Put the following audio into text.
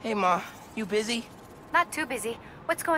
Hey, Ma. You busy? Not too busy. What's going